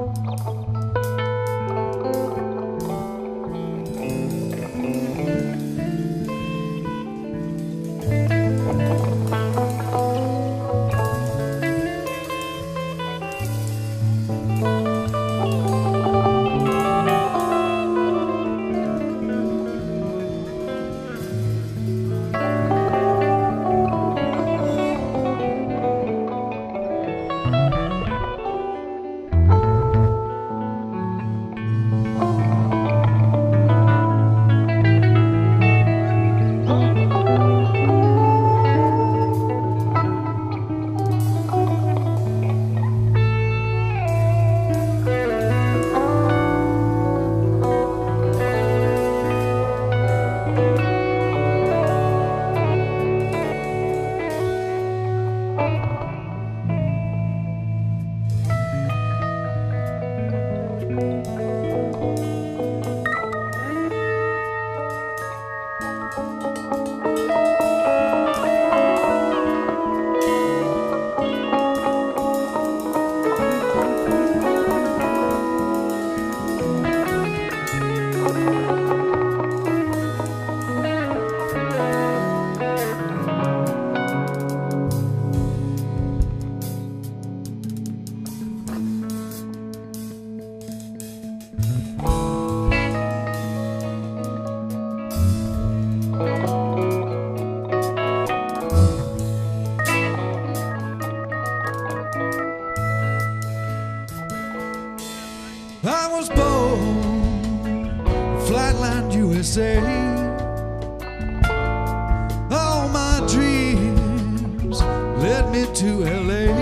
I was born Flatland, USA. All my dreams led me to LA.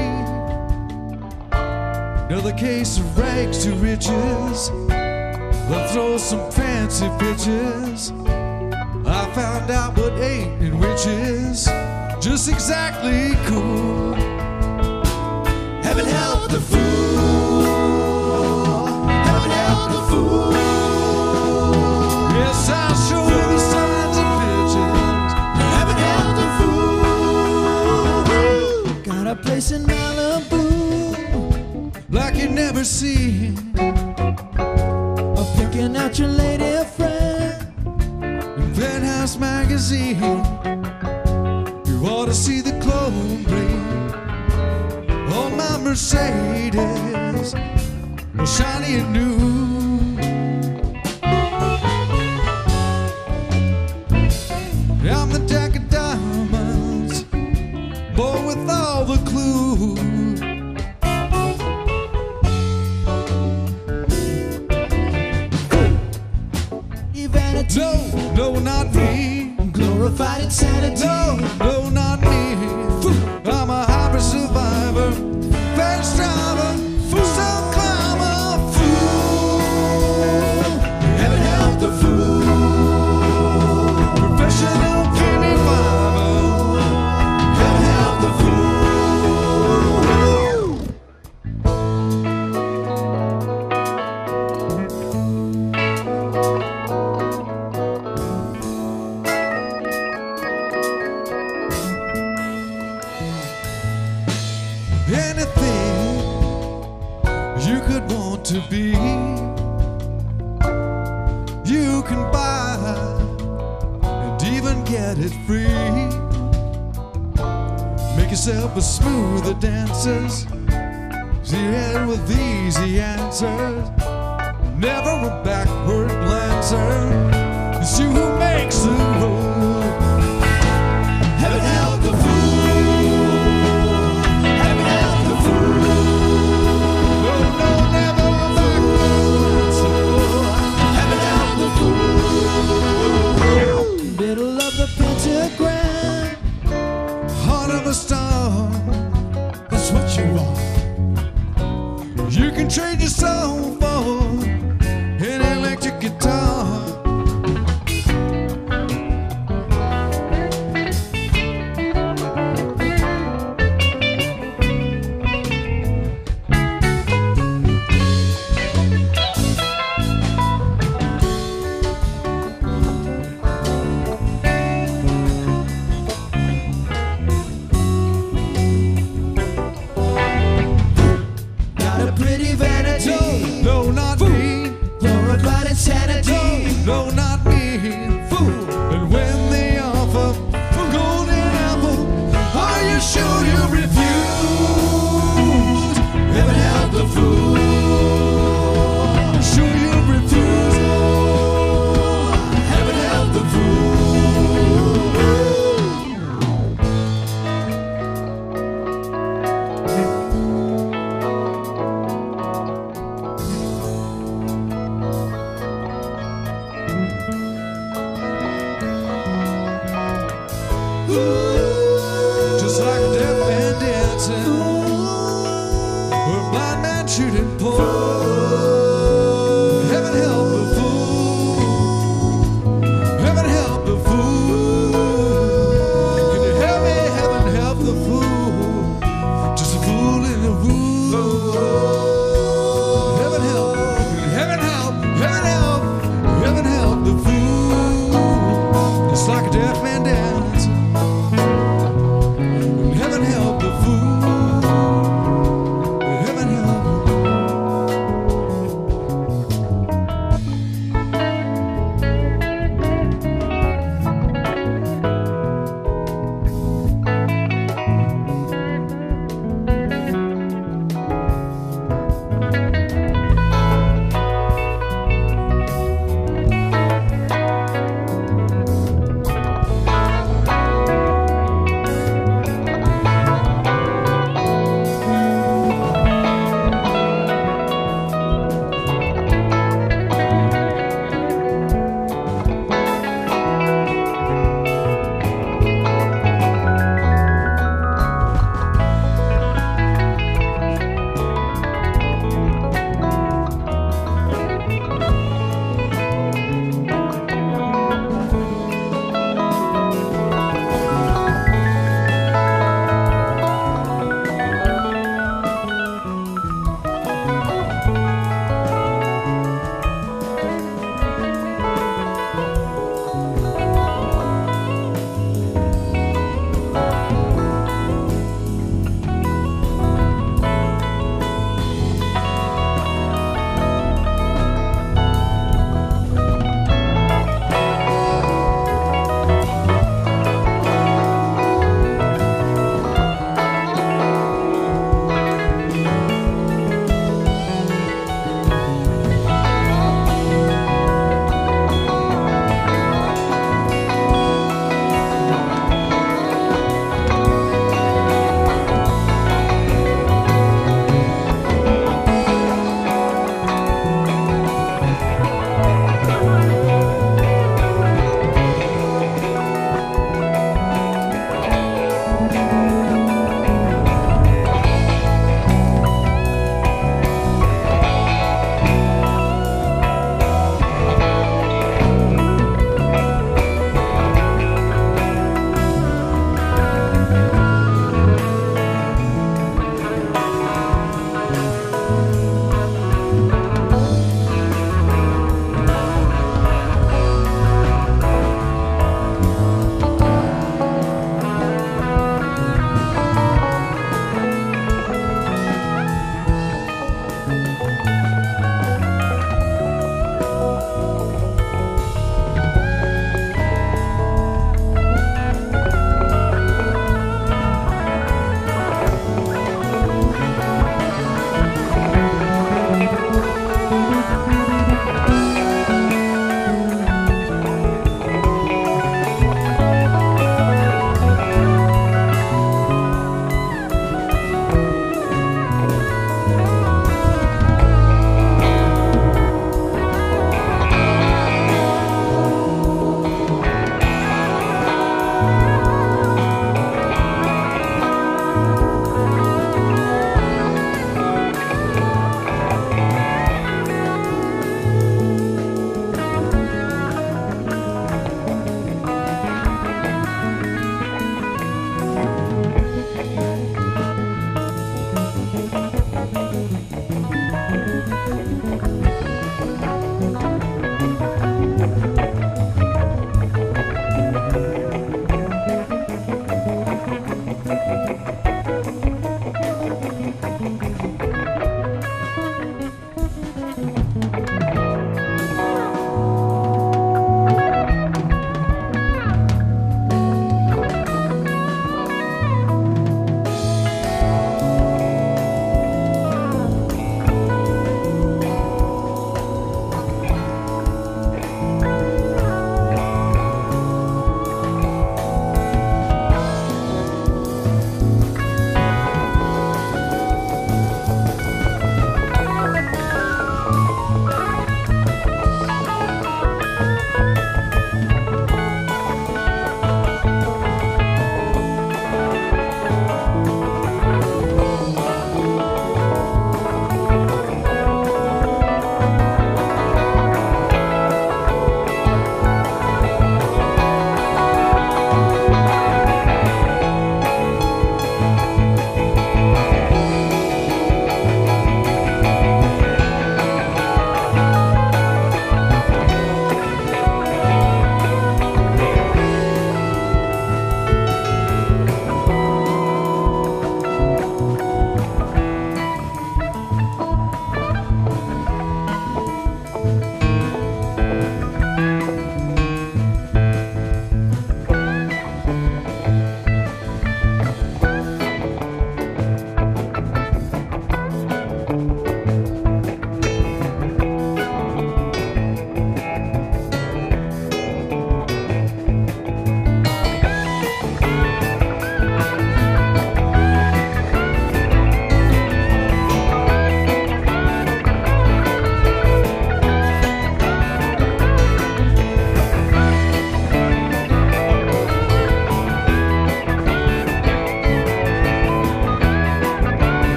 Another case of rags to riches. Let's throw some fancy pictures. I found out what ain't in riches just exactly cool. Heaven help the fool. Heaven help the fool. Yes, I'll show the signs and pictures. Heaven help the fool. Got a place in Malibu like you never seen. I'm picking out your lady friend in Penthouse magazine. You ought to see the chrome bling on my Mercedes, all shiny and new. I'm the jack of diamonds, boy with all the clues. No, no, not me. Glorified insanity. No, no, not me. I'm a hybrid survivor, fast driver, some climber, fool. Heaven help the fool. Professional creamy fiber. Heaven help the fool. Anything you could want to be, you can buy and even get it free. Make yourself a smoother dancer, see your head with easy answers, never a backward glancer. It's you who makes the rule. Heaven help the fool. That's what you want. You can trade your soul for an electric guitar. Got a pretty vanity. No, not me. You're about insanity. No, not me. Fool. And when they offer golden apple, are you sure you refuse? Heaven help the fool. Sure you refuse. Heaven help the fool. Just like a deaf man dancing, or a blind man shooting pool.